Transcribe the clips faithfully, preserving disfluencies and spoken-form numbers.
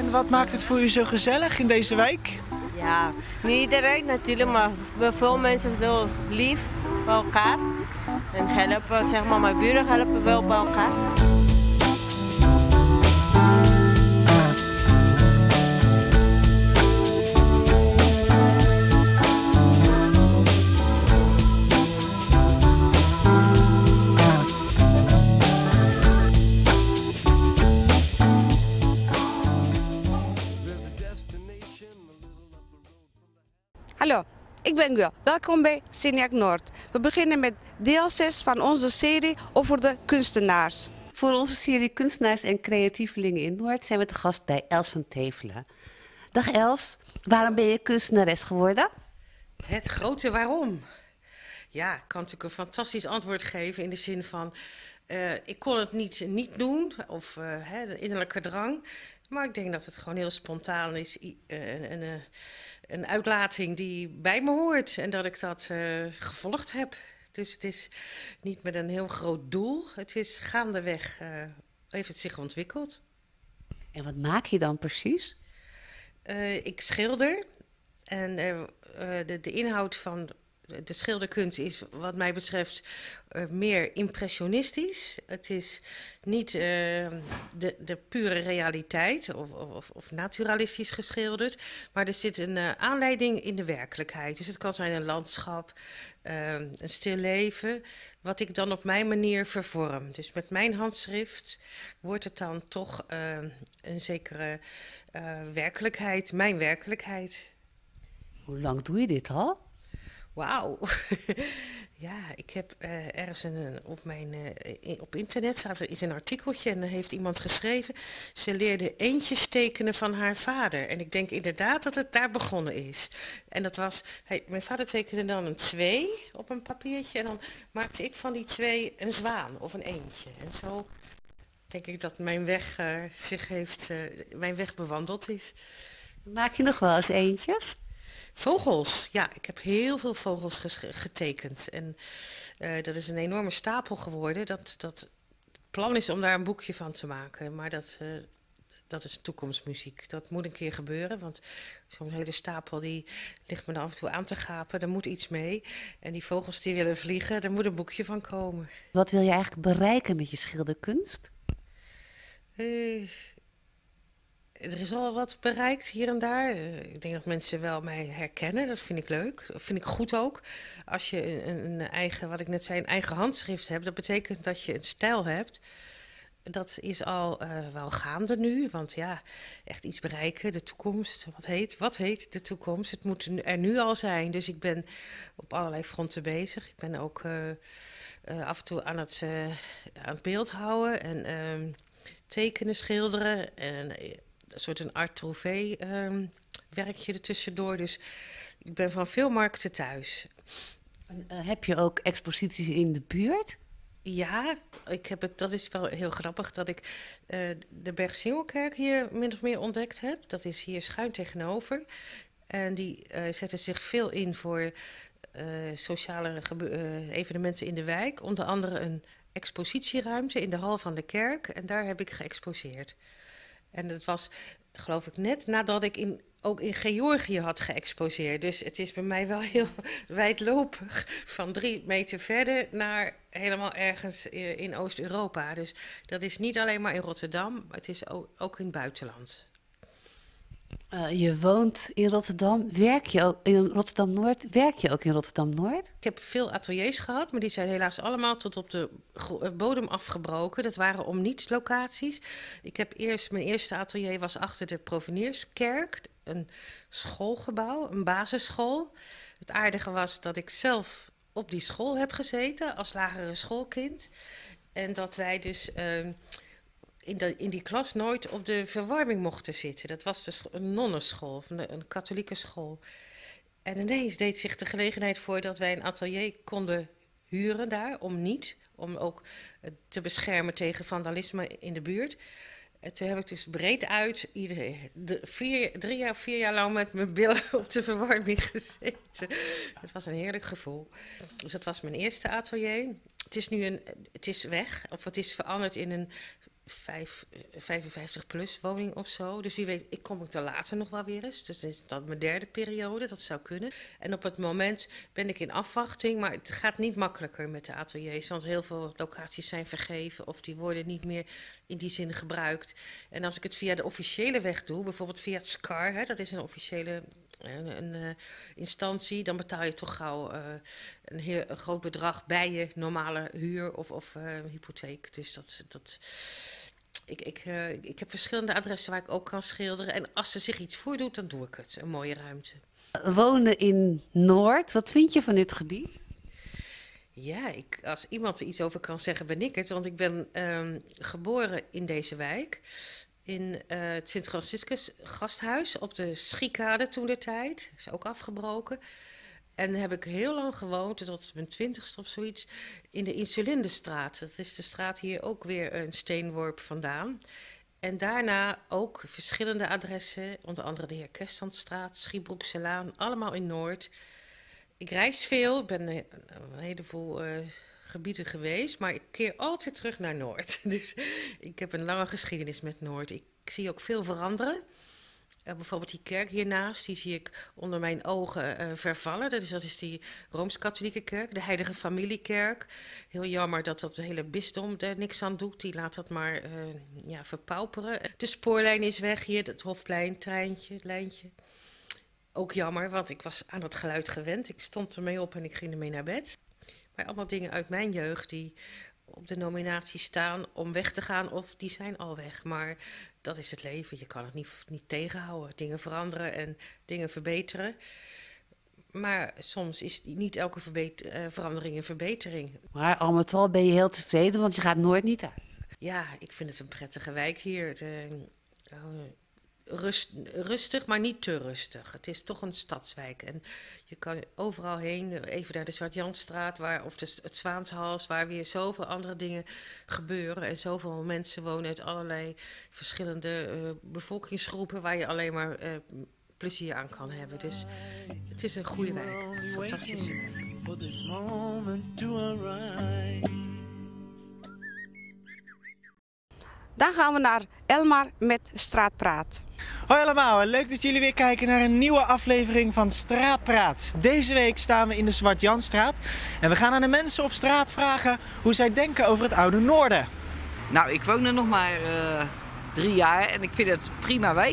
En wat maakt het voor u zo gezellig in deze wijk? Ja, niet iedereen natuurlijk, maar wel veel mensen zijn wel lief bij elkaar. En helpen, zeg maar, mijn buren helpen wel bij elkaar. Hallo, ik ben Gul. Welkom bij Signac Noord. We beginnen met deel zes van onze serie over de kunstenaars. Voor onze serie Kunstenaars en Creatievelingen in Noord zijn we te gast bij Els van Tevelen. Dag Els, waarom ben je kunstenares geworden? Het grote waarom. Ja, ik kan natuurlijk een fantastisch antwoord geven in de zin van... Uh, ik kon het niet, niet doen, of uh, hè, de innerlijke drang. Maar ik denk dat het gewoon heel spontaan is. Uh, een, een, een uitlating die bij me hoort en dat ik dat uh, gevolgd heb. Dus het is niet met een heel groot doel. Het is gaandeweg, uh, heeft het zich ontwikkeld. En wat maak je dan precies? Uh, ik schilder. En uh, uh, de, de inhoud van de schilderkunst is wat mij betreft uh, meer impressionistisch. Het is niet uh, de, de pure realiteit of, of, of naturalistisch geschilderd. Maar er zit een uh, aanleiding in de werkelijkheid. Dus het kan zijn een landschap, uh, een stil leven, wat ik dan op mijn manier vervorm. Dus met mijn handschrift wordt het dan toch uh, een zekere uh, werkelijkheid, mijn werkelijkheid. Hoe lang doe je dit al? Wauw. Ja, ik heb uh, ergens een, op, mijn, uh, op internet staat er is een artikeltje en dan heeft iemand geschreven... ze leerde eendjes tekenen van haar vader. En ik denk inderdaad dat het daar begonnen is. En dat was, hij, mijn vader tekende dan een twee op een papiertje... en dan maakte ik van die twee een zwaan of een eendje. En zo denk ik dat mijn weg uh, zich heeft, uh, mijn weg bewandeld is. Maak je nog wel eens eendjes? Vogels, ja, ik heb heel veel vogels getekend en uh, dat is een enorme stapel geworden. Dat, dat, het plan is om daar een boekje van te maken, maar dat, uh, dat is toekomstmuziek. Dat moet een keer gebeuren, want zo'n hele stapel die ligt me dan af en toe aan te gapen. Daar moet iets mee en die vogels die willen vliegen, daar moet een boekje van komen. Wat wil je eigenlijk bereiken met je schilderkunst? Uh, Er is al wat bereikt hier en daar. Ik denk dat mensen wel mij herkennen. Dat vind ik leuk. Dat vind ik goed ook. Als je een, een eigen, wat ik net zei, een eigen handschrift hebt, dat betekent dat je een stijl hebt. Dat is al uh, wel gaande nu. Want ja, echt iets bereiken, de toekomst. Wat heet, wat heet de toekomst? Het moet er nu al zijn. Dus ik ben op allerlei fronten bezig. Ik ben ook uh, uh, af en toe aan het, uh, aan het beeld houden en uh, tekenen, schilderen en... Uh, een soort een art trouvé um, werkje ertussendoor. Dus ik ben van veel markten thuis. En, uh, heb je ook exposities in de buurt? Ja, ik heb het, dat is wel heel grappig dat ik uh, de Bergsingelkerk hier min of meer ontdekt heb. Dat is hier schuin tegenover. En die uh, zetten zich veel in voor uh, sociale uh, evenementen in de wijk. Onder andere een expositieruimte in de hal van de kerk. En daar heb ik geëxposeerd. En dat was, geloof ik, net nadat ik in, ook in Georgië had geëxposeerd. Dus het is bij mij wel heel wijdlopig. Van drie meter verder naar helemaal ergens in Oost-Europa. Dus dat is niet alleen maar in Rotterdam, het is ook in het buitenland. Uh, je woont in Rotterdam, werk je ook in Rotterdam-Noord? Werk je ook in Rotterdam-Noord? Ik heb veel ateliers gehad, maar die zijn helaas allemaal tot op de bodem afgebroken. Dat waren om niets locaties. Ik heb eerst, mijn eerste atelier was achter de Provenierskerk, een schoolgebouw, een basisschool. Het aardige was dat ik zelf op die school heb gezeten als lagere schoolkind. En dat wij dus... Uh, In, de, in die klas nooit op de verwarming mochten zitten. Dat was dus een nonnenschool, of een, een katholieke school. En ineens deed zich de gelegenheid voor dat wij een atelier konden huren daar, om niet, om ook te beschermen tegen vandalisme in de buurt. En toen heb ik dus breed uit, iedereen, de, vier, drie jaar, vier jaar lang met mijn billen op de verwarming gezeten. Het was een heerlijk gevoel. Dus dat was mijn eerste atelier. Het is nu een, het is weg, of het is veranderd in een vijf, vijfenvijftig plus woning of zo. Dus wie weet, ik kom ik er later nog wel weer eens. Dus dat is dan mijn derde periode, dat zou kunnen. En op het moment ben ik in afwachting, maar het gaat niet makkelijker met de ateliers. Want heel veel locaties zijn vergeven of die worden niet meer in die zin gebruikt. En als ik het via de officiële weg doe, bijvoorbeeld via het S C A R, hè, dat is een officiële een, een uh, instantie, dan betaal je toch gauw uh, een, heel, een groot bedrag bij je normale huur of, of uh, hypotheek. Dus dat... dat Ik, ik, uh, ik heb verschillende adressen waar ik ook kan schilderen. En als er zich iets voordoet, dan doe ik het. Een mooie ruimte. Wonen in Noord, wat vind je van dit gebied? Ja, ik, als iemand er iets over kan zeggen, ben ik het. Want ik ben um, geboren in deze wijk. In uh, het Sint-Franciscus gasthuis op de Schiekade toentertijd. Is ook afgebroken. En heb ik heel lang gewoond, tot mijn twintigste of zoiets, in de Insulindestraat. Dat is de straat hier ook weer een steenworp vandaan. En daarna ook verschillende adressen, onder andere de Heer Kerstandstraat, Schiebroekselaan, allemaal in Noord. Ik reis veel, ik ben een, een heleboel uh, gebieden geweest, maar ik keer altijd terug naar Noord. Dus ik heb een lange geschiedenis met Noord. Ik zie ook veel veranderen. Uh, bijvoorbeeld die kerk hiernaast, die zie ik onder mijn ogen uh, vervallen. Dat is, dat is die Rooms-Katholieke kerk, de Heilige Familiekerk. Heel jammer dat dat hele bisdom er niks aan doet. Die laat dat maar uh, ja, verpauperen. De spoorlijn is weg hier, het Hofplein, treintje, het lijntje. Ook jammer, want ik was aan dat geluid gewend. Ik stond ermee op en ik ging ermee naar bed. Maar allemaal dingen uit mijn jeugd die op de nominatie staan om weg te gaan, of die zijn al weg. Maar dat is het leven. Je kan het niet, niet tegenhouden. Dingen veranderen en dingen verbeteren. Maar soms is niet elke verbeter, uh, verandering een verbetering. Maar al met al ben je heel tevreden, want je gaat nooit niet uit. Ja, ik vind het een prettige wijk hier. De, uh, rust, rustig, maar niet te rustig. Het is toch een stadswijk. En je kan overal heen, even naar de Zwart-Janstraat waar, of de, het Zwaanshals, waar weer zoveel andere dingen gebeuren. En zoveel mensen wonen uit allerlei verschillende uh, bevolkingsgroepen waar je alleen maar uh, plezier aan kan hebben. Dus het is een goede wijk, een fantastische wijk. Dan gaan we naar Elmar met Straatpraat. Hoi allemaal, leuk dat jullie weer kijken naar een nieuwe aflevering van Straatpraat. Deze week staan we in de Zwart-Janstraat en we gaan aan de mensen op straat vragen hoe zij denken over het Oude Noorden. Nou, ik woon er nog maar uh, drie jaar en ik vind het een prima wijk.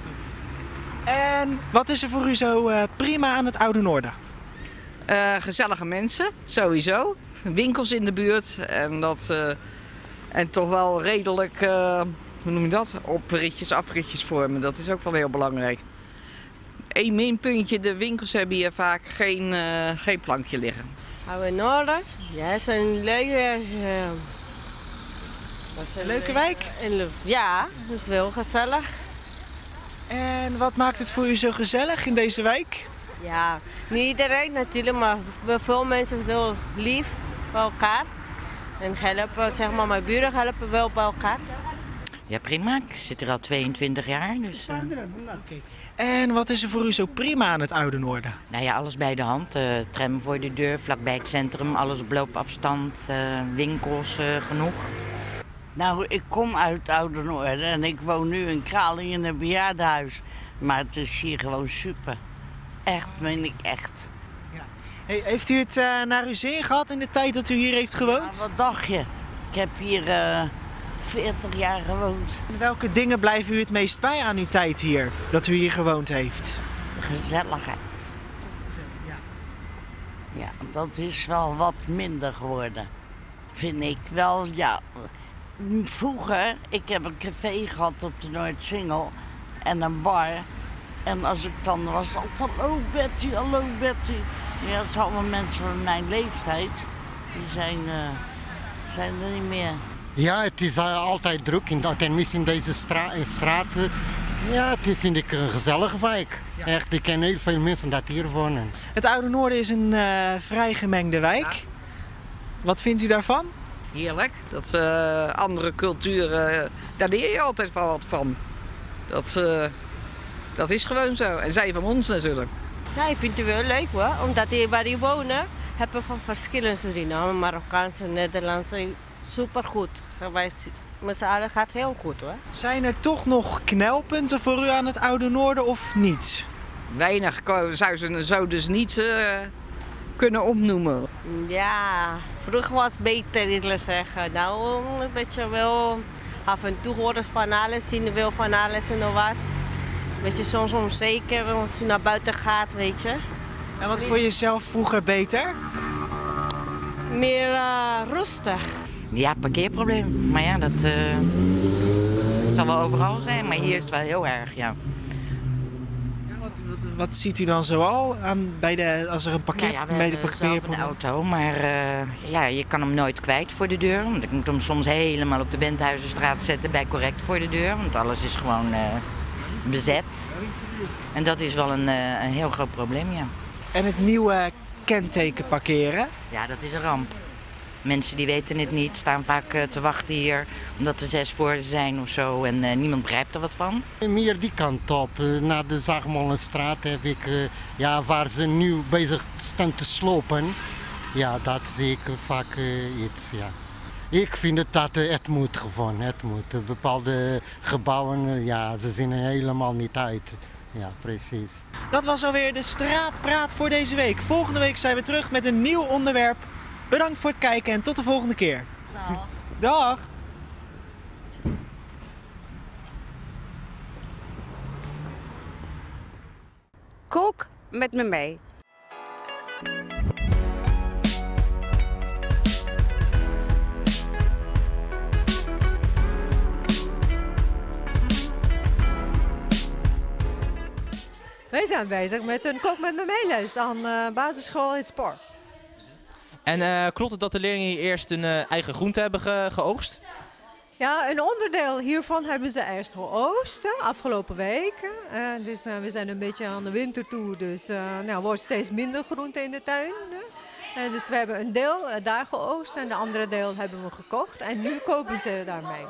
En wat is er voor u zo uh, prima aan het Oude Noorden? Uh, gezellige mensen, sowieso. Winkels in de buurt en dat... Uh, En toch wel redelijk, uh, hoe noem je dat, opritjes, afritjes vormen. Dat is ook wel heel belangrijk. Eén minpuntje, de winkels hebben hier vaak geen, uh, geen plankje liggen. Oude Noorden, ja, is een leuke... Uh, is een leuke wijk? Uh, ja, dat is wel gezellig. En wat maakt het voor u zo gezellig in deze wijk? Ja, niet iedereen natuurlijk, maar veel mensen zijn wel lief bij elkaar. En helpen, zeg maar, mijn buren helpen wel bij elkaar. Ja, prima. Ik zit er al tweeëntwintig jaar. Dus, uh... okay. En wat is er voor u zo prima aan het Oude Noorden? Nou ja, alles bij de hand. Uh, tram voor de deur, vlakbij het centrum, alles op loopafstand, uh, winkels uh, genoeg. Nou, ik kom uit het Oude Noorden en ik woon nu in Kralingen in een bejaardenhuis. Maar het is hier gewoon super. Echt, meen ik echt. Hey, heeft u het uh, naar uw zin gehad in de tijd dat u hier heeft gewoond? Ja, wat dacht je? Ik heb hier uh, veertig jaar gewoond. En welke dingen blijven u het meest bij aan uw tijd hier, dat u hier gewoond heeft? De gezelligheid. Ja. Ja, dat is wel wat minder geworden. Vind ik wel, ja. Vroeger, ik heb een café gehad op de Noordsingel en een bar. En als ik dan was, altijd, hallo Betty, hallo Betty. Ja, dat zijn allemaal mensen van mijn leeftijd. Die zijn, uh, zijn er niet meer. Ja, het is uh, altijd druk, in, tenminste in deze stra straten. Ja, het vind ik een gezellige wijk. Ja. Echt, ik ken heel veel mensen dat hier wonen. Het Oude Noorden is een uh, vrij gemengde wijk. Ja. Wat vindt u daarvan? Heerlijk. Dat uh, andere culturen, uh, daar leer je altijd wel wat van. Dat, uh, dat is gewoon zo. En zij van ons natuurlijk. Ja, ik vind het wel leuk hoor, omdat die waar die wonen, hebben van verschillende Suriname, Marokkaanse, Nederlandse, supergoed. Wij met z'n allen gaat heel goed hoor. Zijn er toch nog knelpunten voor u aan het Oude Noorden of niet? Weinig zou ze zo dus niet uh, kunnen opnoemen. Ja, vroeger was het beter, ik wil zeggen. Nou, een beetje wel af en toe horen van alles, zien wil van alles en nog wat. Een beetje soms onzeker als je naar buiten gaat, weet je. En wat vond je zelf vroeger beter? Meer uh, rustig. Ja, parkeerprobleem. Maar ja, dat uh, zal wel overal zijn. Maar hier is het wel heel erg, ja. ja wat, wat, wat ziet u dan zoal aan bij de, als er een parkeer, nou ja, bij de zelf parkeerprobleem? een auto, maar uh, ja, je kan hem nooit kwijt voor de deur. Want ik moet hem soms helemaal op de Benthuizenstraat zetten bij correct voor de deur. Want alles is gewoon uh, bezet. En dat is wel een, uh, een heel groot probleem, ja. En het nieuwe kenteken parkeren? Ja, dat is een ramp. Mensen die weten het niet, staan vaak uh, te wachten hier omdat er zes voor ze zijn of zo en uh, niemand begrijpt er wat van. Meer die kant op, uh, naar de Zaagmolenstraat heb ik, uh, ja, waar ze nu bezig staan te slopen. Ja, dat zie ik vaak uh, iets, ja. Ik vind het dat uh, het moet gewoon, het moet. Uh, bepaalde gebouwen, uh, ja, ze zien er helemaal niet uit. Ja, precies. Dat was alweer de Straatpraat voor deze week. Volgende week zijn we terug met een nieuw onderwerp. Bedankt voor het kijken en tot de volgende keer. Dag. Dag. Kook met me mee. Wij zijn bezig met een kook met me meeles aan uh, basisschool in Spor. En uh, klopt het dat de leerlingen hier eerst een uh, eigen groente hebben ge geoogst? Ja, een onderdeel hiervan hebben ze eerst geoogst, afgelopen weken. Uh, dus uh, we zijn een beetje aan de winter toe, dus uh, nou, wordt steeds minder groente in de tuin. Uh, dus we hebben een deel uh, daar geoogst en de andere deel hebben we gekocht. En nu kopen ze daarmee.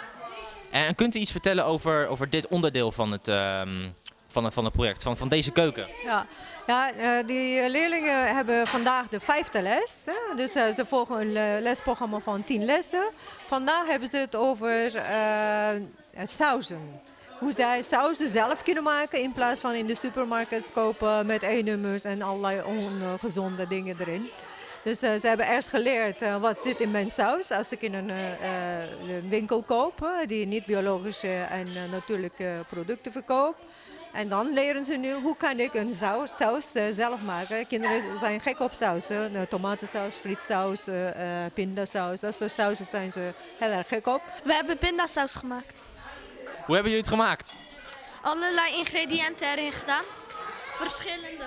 En kunt u iets vertellen over, over dit onderdeel van het... Uh, Van het, van het project, van, van deze keuken? Ja, ja uh, die leerlingen hebben vandaag de vijfde les. Hè? Dus uh, ze volgen een lesprogramma van tien lessen. Vandaag hebben ze het over uh, sauzen. Hoe zij sauzen zelf kunnen maken in plaats van in de supermarkt kopen met E-nummers en allerlei ongezonde dingen erin. Dus uh, ze hebben eerst geleerd uh, wat zit in mijn saus als ik in een uh, uh, winkel koop uh, die niet biologische en uh, natuurlijke producten verkoopt. En dan leren ze nu hoe kan ik een saus, saus uh, zelf maken. Kinderen zijn gek op sausen. Uh, tomatensaus, frietsaus, uh, uh, pindasaus. Dat soort sausen zijn ze heel erg gek op. We hebben pindasaus gemaakt. Hoe hebben jullie het gemaakt? Allerlei ingrediënten erin gedaan. Verschillende.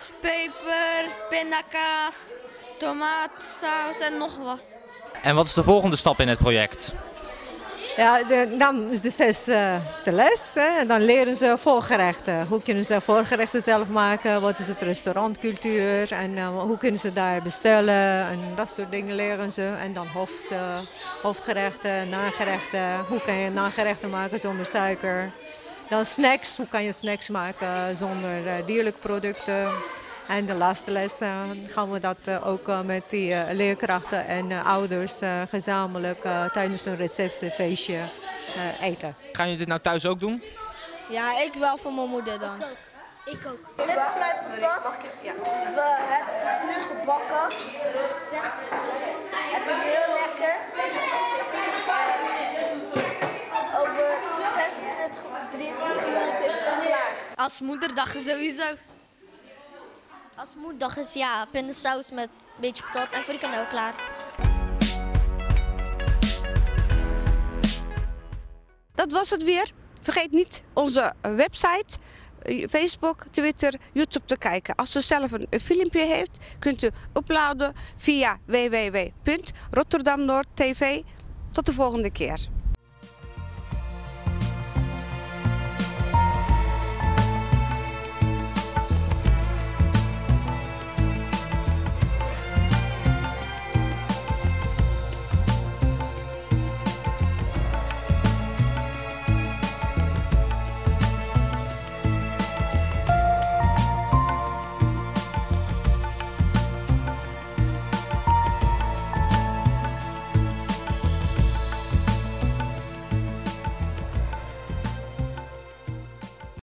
Peper, pindakaas, tomatensaus en nog wat. En wat is de volgende stap in het project? Ja, de, dan is de zes uh, de les. Hè. En dan leren ze voorgerechten. Hoe kunnen ze voorgerechten zelf maken? Wat is het restaurantcultuur? En uh, hoe kunnen ze daar bestellen? En dat soort dingen leren ze. En dan hoofd, uh, hoofdgerechten, nagerechten. Hoe kan je nagerechten maken zonder suiker? Dan snacks. Hoe kan je snacks maken zonder uh, dierlijke producten? En de laatste les uh, gaan we dat uh, ook uh, met die uh, leerkrachten en uh, ouders uh, gezamenlijk uh, tijdens een receptiefeestje uh, eten. Gaan jullie dit nou thuis ook doen? Ja, ik wel voor mijn moeder dan. Ik ook. Ik ook. Dit is mijn patat. We, het is nu gebakken. Het is heel lekker. Over zesentwintig, drieëntwintig minuten is het klaar. Als moederdag sowieso. Als moederdag is ja, pindasaus met een beetje patat en frikandel klaar. Dat was het weer. Vergeet niet onze website, Facebook, Twitter, YouTube te kijken. Als u zelf een filmpje heeft, kunt u uploaden via w w w punt rotterdam noord punt t v. Tot de volgende keer.